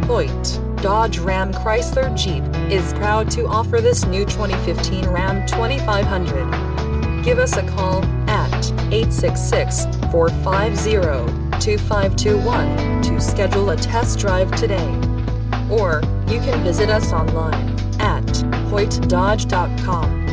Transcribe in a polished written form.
Hoyte, Dodge Ram Chrysler Jeep, is proud to offer this new 2015 Ram 2500. Give us a call at 866-450-2521 to schedule a test drive today. Or, you can visit us online at hoytedodge.com.